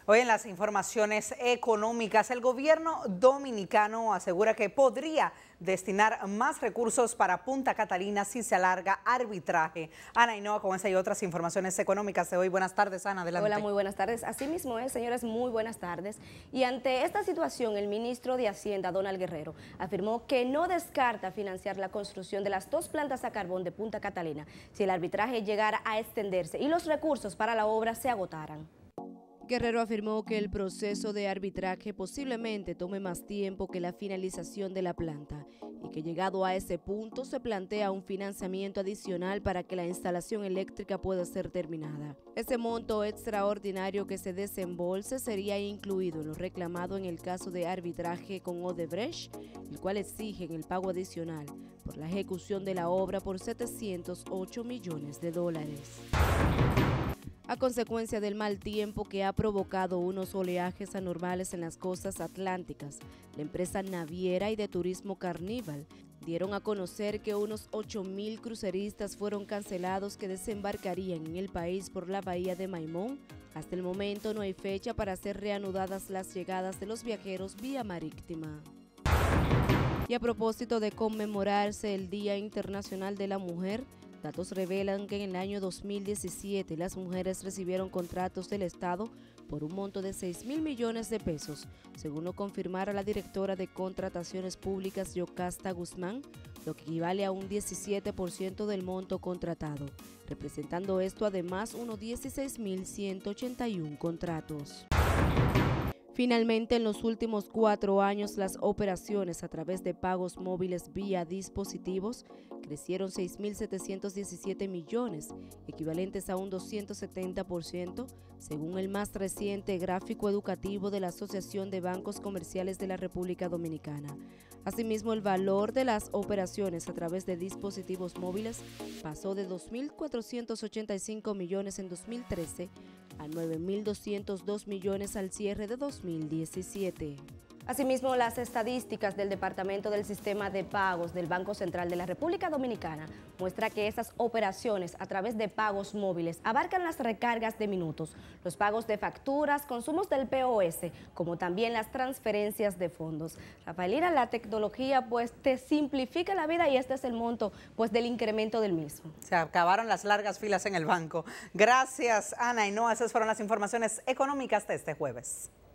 Hoy en las informaciones económicas, el gobierno dominicano asegura que podría destinar más recursos para Punta Catalina si se alarga arbitraje. Ana Ainhoa, con esa y otras informaciones económicas de hoy. Buenas tardes, Ana, adelante. Hola, muy buenas tardes. Así mismo es, señores, muy buenas tardes. Y ante esta situación, el ministro de Hacienda, Donald Guerrero, afirmó que no descarta financiar la construcción de las 2 plantas a carbón de Punta Catalina si el arbitraje llegara a extenderse y los recursos para la obra se agotaran. Guerrero afirmó que el proceso de arbitraje posiblemente tome más tiempo que la finalización de la planta y que llegado a ese punto se plantea un financiamiento adicional para que la instalación eléctrica pueda ser terminada. Ese monto extraordinario que se desembolse sería incluido en lo reclamado en el caso de arbitraje con Odebrecht, el cual exigen el pago adicional por la ejecución de la obra por $708 millones. A consecuencia del mal tiempo que ha provocado unos oleajes anormales en las costas atlánticas, la empresa naviera y de turismo Carnival dieron a conocer que unos 8.000 cruceristas fueron cancelados que desembarcarían en el país por la bahía de Maimón. Hasta el momento no hay fecha para ser reanudadas las llegadas de los viajeros vía marítima. Y a propósito de conmemorarse el Día Internacional de la Mujer, datos revelan que en el año 2017 las mujeres recibieron contratos del Estado por un monto de 6.000 millones de pesos, según lo confirmara la directora de Contrataciones Públicas, Yocasta Guzmán, lo que equivale a un 17% del monto contratado, representando esto además unos 16.181 contratos. Finalmente, en los últimos 4 años, las operaciones a través de pagos móviles vía dispositivos crecieron 6.717 millones, equivalentes a un 270%, según el más reciente gráfico educativo de la Asociación de Bancos Comerciales de la República Dominicana. Asimismo, el valor de las operaciones a través de dispositivos móviles pasó de 2.485 millones en 2013 a 9.202 millones al cierre de 2017. Asimismo, las estadísticas del Departamento del Sistema de Pagos del Banco Central de la República Dominicana muestra que esas operaciones a través de pagos móviles abarcan las recargas de minutos, los pagos de facturas, consumos del POS, como también las transferencias de fondos. Rafaelina, la tecnología pues te simplifica la vida y este es el monto pues del incremento del mismo. Se acabaron las largas filas en el banco. Gracias, Ana Ainhoa. Esas fueron las informaciones económicas de este jueves.